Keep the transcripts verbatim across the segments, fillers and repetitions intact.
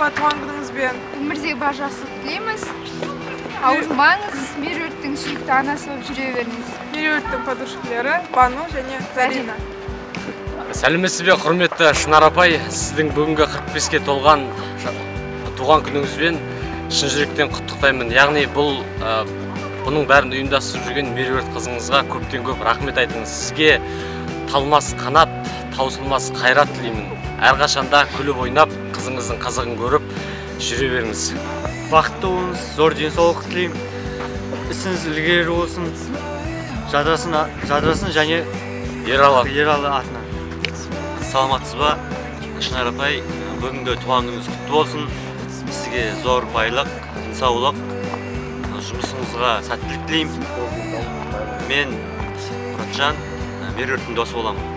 апа, туған күніңізбен. Өмірдегі бар жақсылық тілейміз. Ауырмаңыз, Меруерттің сүйікті анасы болып жүре беріңіз. Меруерттің подружкалары Бану және Зарина. Сәлеметсіз бе, құрметті Шынар апай, сіздің бүгінгі қырық беске толған туған күніңізбен шын жүректен құттықтаймын. Яғни бұл бұның бәрін ұйымдастырып жүрген Меруерт қызыңызға көптен көп рахмет айтыңыз. Сізге талмас қанат, таусылмас қайрат тілеймін. Әрқашанда күліп ойнап, қызыңыздың қызығын көріп жүре беріңіз. Бақытты болыңыз, зор денсаулық тілеймін. Ісіңіз ілгері болсын, жадырасын және Ералы атынан. Саламатсыз ба, Шынар апай, бүгінгі туған күніңіз құтты болсын. Сізге зор байлық, денсаулық, жұмысыңызға сәттілік тілеймін. Мен Мұратжан, Меруерттің досы боламын.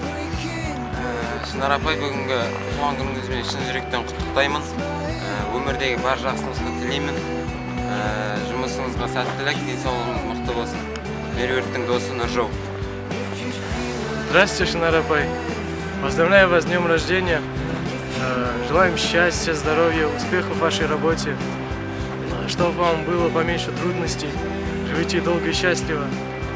Шынар апай, бүгінгі туған күніңізбен шын жүректен құттықтаймын. Өмірдегі бар жақсылықты тілеймін. Жұмысыңызға сәттілік, денсаулығыңыз мықты болсын. Меруерттің досы Нұржау. Здравствуйте, Шынар апай. Поздравляю вас с днем рождения. Желаем счастья, здоровья, успехов в вашей работе. Чтобы вам было поменьше трудностей. Живите долго и счастливо.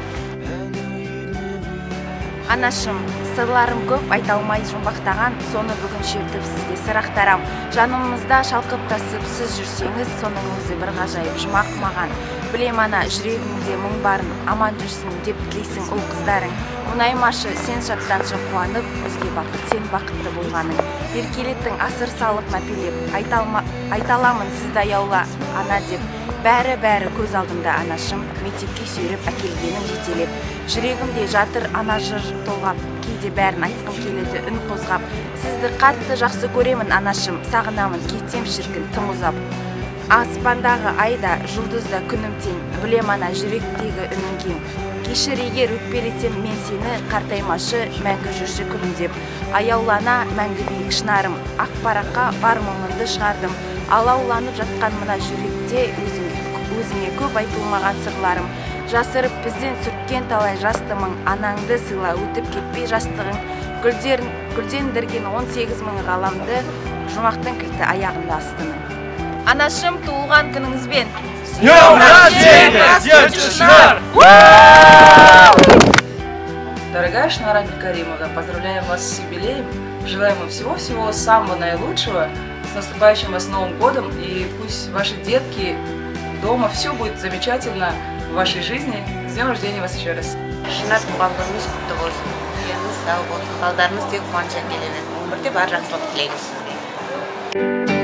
Анашым, сырларым көп, айта алмай жұмбақтаған, соны бүгін шертіп сізге сыр ақтарам. Жанымызда шалқып тасып сіз жүрсеңіз, соның өзі бір ғажайып жұмақ маған. Білем ана, жүрегіңде мұң барын, аман жүрсін деп тілейсің ұл қыздарың. Мұнаймашы, сен шаттаншы қуанып, өзге бақыт сен бақытты болғаның. Еркелеттің асыр салып мәпелеп, айталамын сізді аяула ана деп. Бәрі-бәрі көз алдымда анашым, мектепке сүйреп әкелгенің жетелеп. Жүрегімде жатыр ана жыр толғап, кейде бәрін айтқым келеді үн қозғап. Сізді қатты жақсы көремін анашым, сағынамын кетсем шіркін тым ұзап. Аспандағы айда, жұлдызда күнім тең, білем ана жүректегі үнің кең. Кешір егер өкпелетсем мен сені, қартаймашы мәңгі жүрші күлімдеп. Аяулана мәңгі биік Шынарым, ақ параққа бар мұңымды шығардым. Алауланып жатқан мына жүректе өзіңе көп айтылмаған сырларым. Жасырып бізден сүрткен талай жастымың, анаңды сыйла өтіп кетпей жастығың. Гүлдендірген он сегіз мың ғаламды, жұмақтың кілті аяғында астының. Анашым, туылған күніңізбен. С днем рождения, девочка Шынар! Дорогая Шынар Абдикаримовна, поздравляем вас с юбилеем. Желаем вам всего-всего самого наилучшего. С наступающим вас Новым годом. И пусть ваши детки дома, все будет замечательно в вашей жизни. С днем рождения вас еще раз. Шынар, туған күніңіз құтты болсын. Деніңіз сау болсын. Балдарыңыз тек қуаныш әкеледі. Өмірде бар жақсылық тілейміз сізге.